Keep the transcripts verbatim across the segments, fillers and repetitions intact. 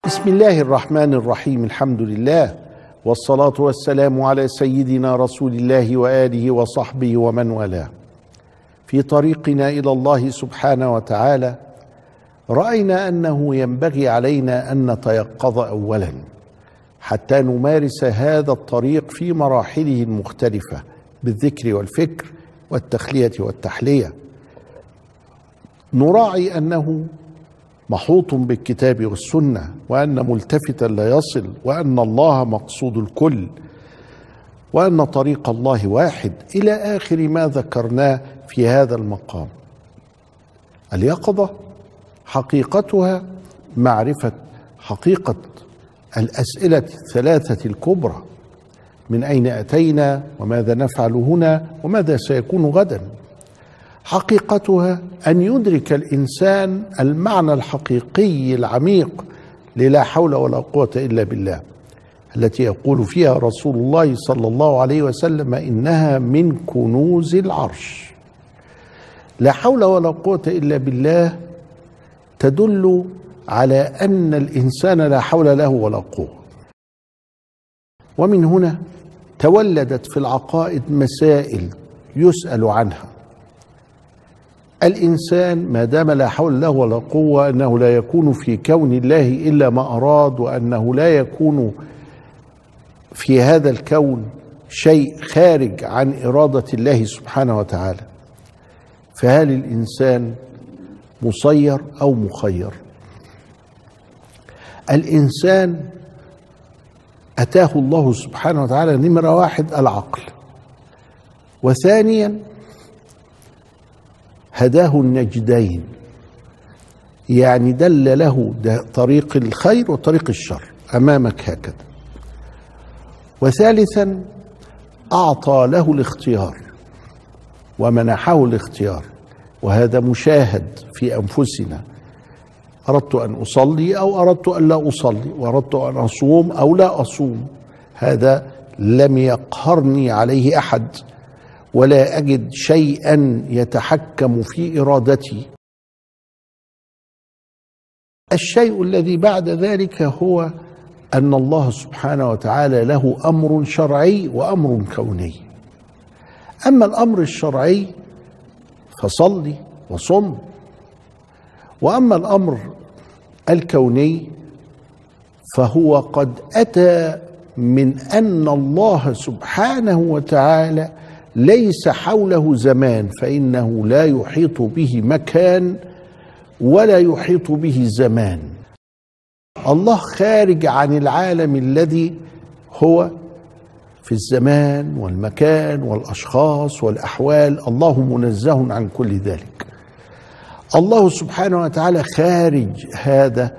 بسم الله الرحمن الرحيم. الحمد لله والصلاة والسلام على سيدنا رسول الله وآله وصحبه ومن والاه. في طريقنا إلى الله سبحانه وتعالى رأينا أنه ينبغي علينا أن نتيقظ أولا حتى نمارس هذا الطريق في مراحله المختلفة بالذكر والفكر والتخلية والتحلية. نراعي أنه محوط بالكتاب والسنة، وأن ملتفتا لا يصل، وأن الله مقصود الكل، وأن طريق الله واحد، إلى آخر ما ذكرناه في هذا المقام. اليقظة حقيقتها معرفة حقيقة الأسئلة الثلاثة الكبرى: من أين أتينا، وماذا نفعل هنا، وماذا سيكون غدا. حقيقتها أن يدرك الإنسان المعنى الحقيقي العميق للا حول ولا قوة إلا بالله، التي يقول فيها رسول الله صلى الله عليه وسلم إنها من كنوز العرش. لا حول ولا قوة إلا بالله تدل على أن الإنسان لا حول له ولا قوة. ومن هنا تولدت في العقائد مسائل يسأل عنها. الإنسان ما دام لا حول له ولا قوة، أنه لا يكون في كون الله إلا ما أراد، وأنه لا يكون في هذا الكون شيء خارج عن إرادة الله سبحانه وتعالى. فهل الإنسان مسير أو مخير؟ الإنسان أتاه الله سبحانه وتعالى نمرة واحد العقل، وثانيا هداه النجدين، يعني دل له طريق الخير وطريق الشر أمامك هكذا، وثالثا أعطى له الاختيار ومنحه الاختيار، وهذا مشاهد في أنفسنا. أردت أن أصلي أو أردت أن لا أصلي، وأردت أن أصوم أو لا أصوم، هذا لم يقهرني عليه أحد، ولا أجد شيئا يتحكم في إرادتي. الشيء الذي بعد ذلك هو أن الله سبحانه وتعالى له أمر شرعي وأمر كوني. أما الأمر الشرعي فصلي وصم، وأما الأمر الكوني فهو قد أتى من أن الله سبحانه وتعالى ليس حوله زمان، فإنه لا يحيط به مكان ولا يحيط به زمان. الله خارج عن العالم الذي هو في الزمان والمكان والأشخاص والأحوال، الله منزه عن كل ذلك. الله سبحانه وتعالى خارج هذا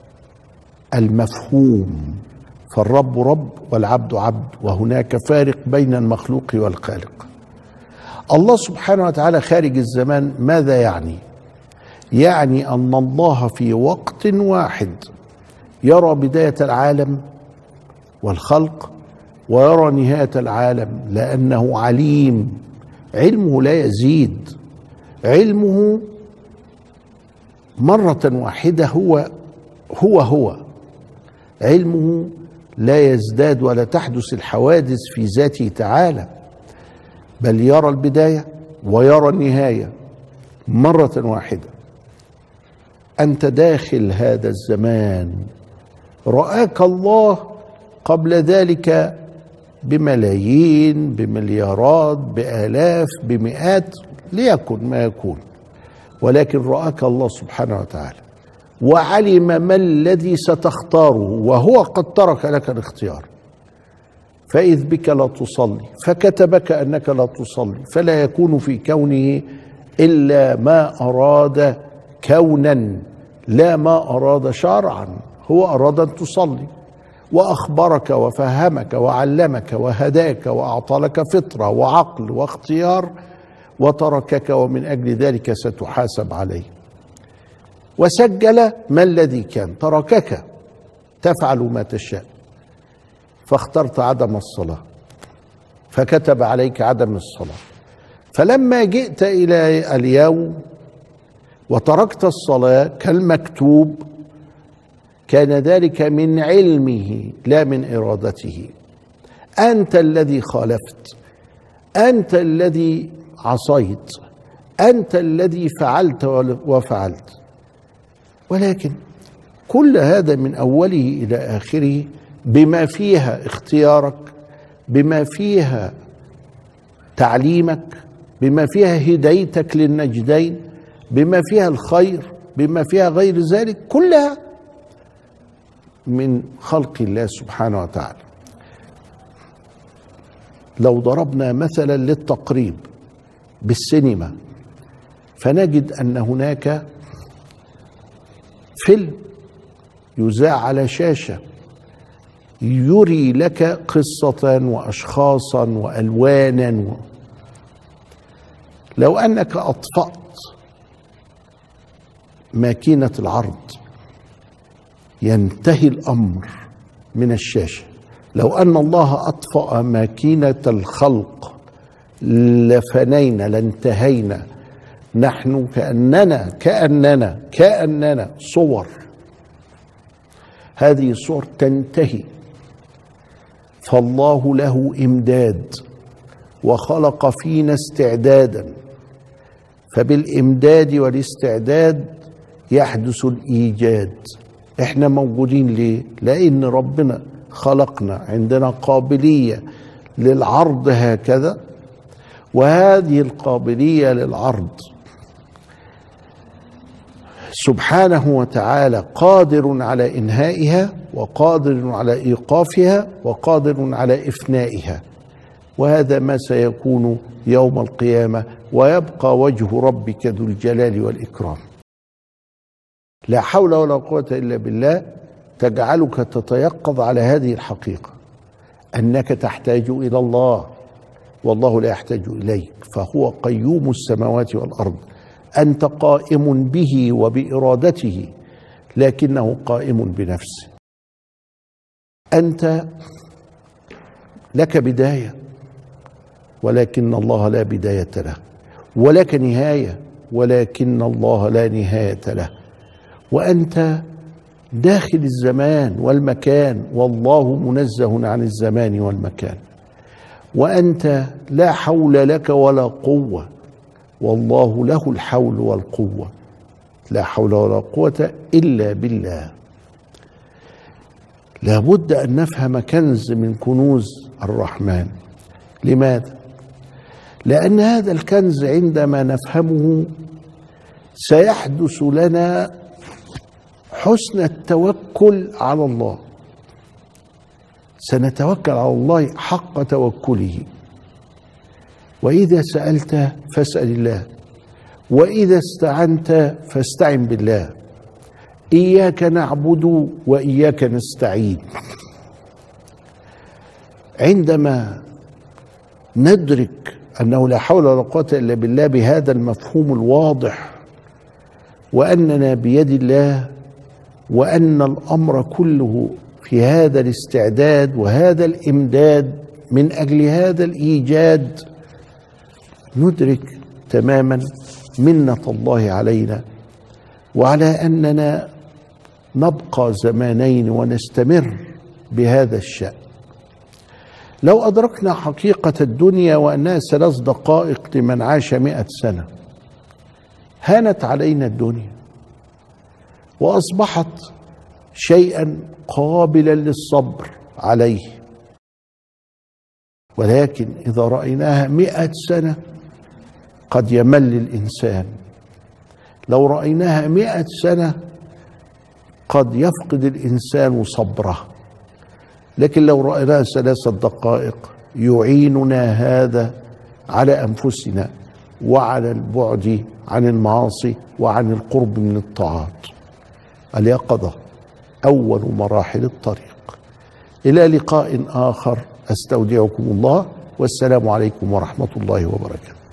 المفهوم، فالرب رب والعبد عبد، وهناك فارق بين المخلوق والخالق. الله سبحانه وتعالى خارج الزمان. ماذا يعني؟ يعني أن الله في وقت واحد يرى بداية العالم والخلق ويرى نهاية العالم، لأنه عليم، علمه لا يزيد، علمه مرة واحدة هو هو هو علمه لا يزداد ولا تحدث الحوادث في ذاته تعالى، بل يرى البداية ويرى النهاية مرة واحدة. أنت داخل هذا الزمان، رآك الله قبل ذلك بملايين، بمليارات، بآلاف، بمئات، ليكن ما يكون، ولكن رآك الله سبحانه وتعالى وعلم ما الذي ستختاره، وهو قد ترك لك الاختيار. فإذ بك لا تصلي فكتبك أنك لا تصلي، فلا يكون في كونه إلا ما أراد كونا، لا ما أراد شرعا. هو أراد أن تصلي، وأخبرك وفهمك وعلمك وهداك وأعطى لك فطرة وعقل واختيار، وتركك، ومن أجل ذلك ستحاسب عليه. وسجل ما الذي كان، تركك تفعل ما تشاء، فاخترت عدم الصلاة فكتب عليك عدم الصلاة. فلما جئت إلى اليوم وتركت الصلاة كالمكتوب، كان ذلك من علمه لا من إرادته. أنت الذي خالفت، أنت الذي عصيت، أنت الذي فعلت وفعلت. ولكن كل هذا من أوله إلى آخره بما فيها اختيارك، بما فيها تعليمك، بما فيها هدايتك للنجدين، بما فيها الخير، بما فيها غير ذلك، كلها من خلق الله سبحانه وتعالى. لو ضربنا مثلا للتقريب بالسينما فنجد أن هناك فيلم يذاع على شاشة يري لك قصة وأشخاصا وألوانا و... لو أنك أطفأت ماكينة العرض ينتهي الأمر من الشاشة. لو أن الله أطفأ ماكينة الخلق لفنينا لانتهينا. نحن كأننا كأننا كأننا صور، هذه الصور تنتهي، فالله له إمداد وخلق فينا استعدادا، فبالإمداد والاستعداد يحدث الإيجاد. احنا موجودين ليه؟ لأن ربنا خلقنا عندنا قابلية للعرض هكذا، وهذه القابلية للعرض سبحانه وتعالى قادر على إنهائها، وقادر على إيقافها، وقادر على إفنائها. وهذا ما سيكون يوم القيامة، ويبقى وجه ربك ذو الجلال والإكرام. لا حول ولا قوة إلا بالله تجعلك تتيقظ على هذه الحقيقة، أنك تحتاج إلى الله والله لا يحتاج إليك، فهو قيوم السماوات والأرض. أنت قائم به وبإرادته، لكنه قائم بنفسه. أنت لك بداية ولكن الله لا بداية له، ولك نهاية ولكن الله لا نهاية له. وأنت داخل الزمان والمكان والله منزه عن الزمان والمكان. وأنت لا حول لك ولا قوة والله له الحول والقوة. لا حول ولا قوة إلا بالله. لابد أن نفهم كنز من كنوز الرحمن. لماذا؟ لأن هذا الكنز عندما نفهمه سيحدث لنا حسن التوكل على الله. سنتوكل على الله حق توكله. وإذا سألت فاسأل الله، وإذا استعنت فاستعن بالله. إياك نعبد وإياك نستعين. عندما ندرك أنه لا حول ولا قوة إلا بالله بهذا المفهوم الواضح، وأننا بيد الله، وأن الأمر كله في هذا الاستعداد وهذا الإمداد من أجل هذا الإيجاد، ندرك تماما منة الله علينا، وعلى أننا نبقى زمانين ونستمر بهذا الشأن. لو أدركنا حقيقة الدنيا وأنها ثلاث دقائق لمن عاش مئة سنة، هانت علينا الدنيا وأصبحت شيئا قابلا للصبر عليه. ولكن إذا رأيناها مئة سنة قد يمل الإنسان. لو رأيناها مئة سنة قد يفقد الإنسان صبره. لكن لو رأيناها ثلاثة دقائق يعيننا هذا على أنفسنا وعلى البعد عن المعاصي وعن القرب من الطاعات. اليقظة أول مراحل الطريق. إلى لقاء آخر، أستودعكم الله، والسلام عليكم ورحمة الله وبركاته.